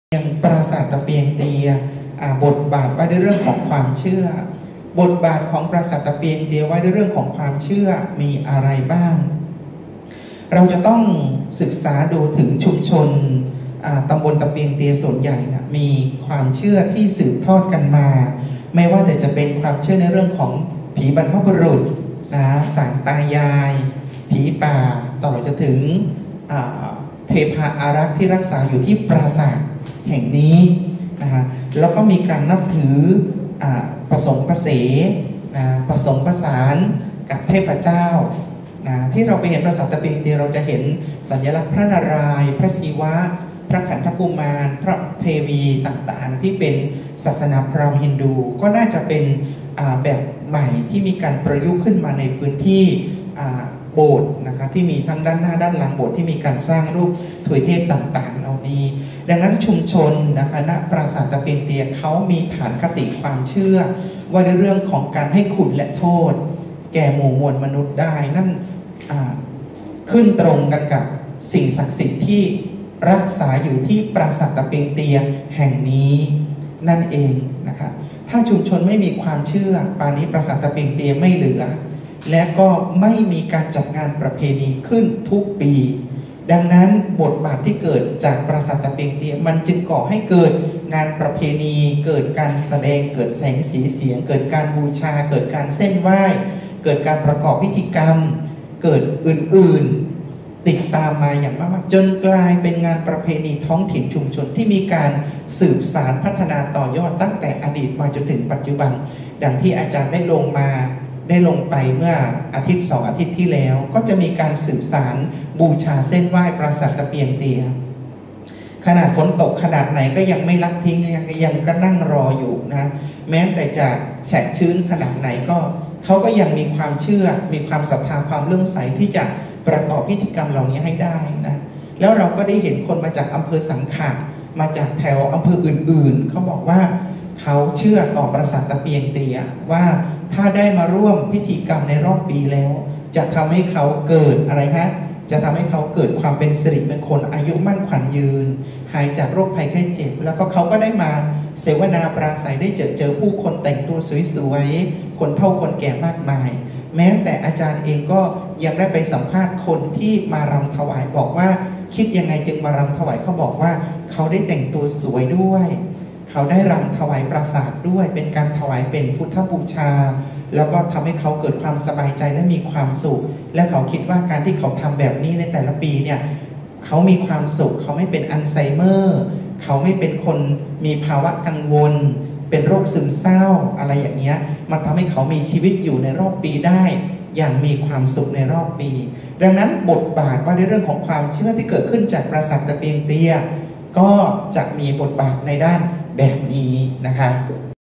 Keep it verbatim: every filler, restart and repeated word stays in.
อย่างปราสาทตะเปียงเตียบทบาทว่าด้วยเรื่องของความเชื่อบทบาทของปราสาทตะเปียงเตียว่าด้วยเรื่องของความเชื่อมีอะไรบ้างเราจะต้องศึกษาดูถึงชุมชนตำบลตะเปียงเตียส่วนใหญ่นะมีความเชื่อที่สืบทอดกันมาไม่ว่าแต่จะเป็นความเชื่อในเรื่องของผีบรรพบุรุษนะสารตายายผีป่าตลอดจนถึงเทพาอารักษ์ที่รักษาอยู่ที่ปราสาทแห่งนี้นะฮะแล้วก็มีการนับถือผสมผสานนะผสมผสานกับเทพเจ้านะที่เราไปเห็นปราสาทตะเปียงเตียเราจะเห็นสัญลักษณ์พระนารายณ์พระศิวะพระขันธกุมารพระเทวีต่างๆที่เป็นศาสนาพราหมณ์ฮินดูก็น่าจะเป็นแบบใหม่ที่มีการประยุกต์ขึ้นมาในพื้นที่โบสถ์นะคะที่มีทั้งด้านหน้าด้านหลังโบสถ์ที่มีการสร้างรูปถวยเทพต่างๆเหล่านี้ดังนั้นชุมชนนะคะณปราสาทตะเปียงเตียเขามีฐานคติความเชื่อว่าในเรื่องของการให้คุณและโทษแก่หมู่มวลมนุษย์ได้นั่นขึ้นตรงกันกับสิ่งศักดิ์สิทธิ์ที่รักษาอยู่ที่ปราสาทตะเปียงเตียแห่งนี้นั่นเองนะคะถ้าชุมชนไม่มีความเชื่อป่านนี้ปราสาทตะเปียงเตียไม่เหลือและก็ไม่มีการจัดงานประเพณีขึ้นทุกปีดังนั้นบทบาทที่เกิดจากปราสาทตะเปียงเตียมันจึงก่อให้เกิดงานประเพณีเกิดการแสดงเกิดแสงสีเสียงเกิดการบูชาเกิดการเส้นไหว้เกิดการประกอบพิธีกรรมเกิดอื่นๆติดตามมาอย่างมากๆจนกลายเป็นงานประเพณีท้องถิ่นชุมชนที่มีการสืบสานพัฒนาต่อยอดตั้งแต่อดีตมาจนถึงปัจจุบันดังที่อาจารย์ได้ลงมาได้ลงไปเมื่ออาทิตย์สองอาทิตย์ที่แล้วก็จะมีการสืบสานบูชาเส้นไหว้ปราสาทตะเปียงเตียขนาดฝนตกขนาดไหนก็ยังไม่ลักทิ้งยังยังก็นั่งรออยู่นะแม้แต่จะแฉะชื้นขนาดไหนก็เขาก็ยังมีความเชื่อมีความศรัทธาความเลื่อมใสที่จะประกอบพิธีกรรมเหล่านี้ให้ได้นะแล้วเราก็ได้เห็นคนมาจากอำเภอสังขะมาจากแถวอำเภออื่นๆเขาบอกว่าเขาเชื่อต่อปราสาทตะเปียงเตียว่าถ้าได้มาร่วมพิธีกรรมในรอบปีแล้วจะทำให้เขาเกิดอะไรคะจะทำให้เขาเกิดความเป็นสิริมงคลอายุมั่นขวัญยืนหายจากโรคภัยไข้เจ็บแล้วก็เขาก็ได้มาเสวนาปราศัยได้เจอเจอผู้คนแต่งตัวสวยๆคนเฒ่าคนแก่มากมายแม้แต่อาจารย์เองก็ยังได้ไปสัมภาษณ์คนที่มารำถวายบอกว่าคิดยังไงจึงมารำถวายเขาบอกว่าเขาได้แต่งตัวสวยด้วยเขาได้รำถวายปราสาทด้วยเป็นการถวายเป็นพุทธบูชาแล้วก็ทำให้เขาเกิดความสบายใจและมีความสุขและเขาคิดว่าการที่เขาทำแบบนี้ในแต่ละปีเนี่ยเขามีความสุขเขาไม่เป็นอัลไซเมอร์เขาไม่เป็นคนมีภาวะกังวลเป็นโรคซึมเศร้าอะไรอย่างเงี้ยมันทำให้เขามีชีวิตอยู่ในรอบปีได้อย่างมีความสุขในรอบปีดังนั้นบทบาทว่าในเรื่องของความเชื่อที่เกิดขึ้นจากปราสาทตะเปียงเตียก็จะมีบทบาทในด้านแบบนี้นะคะ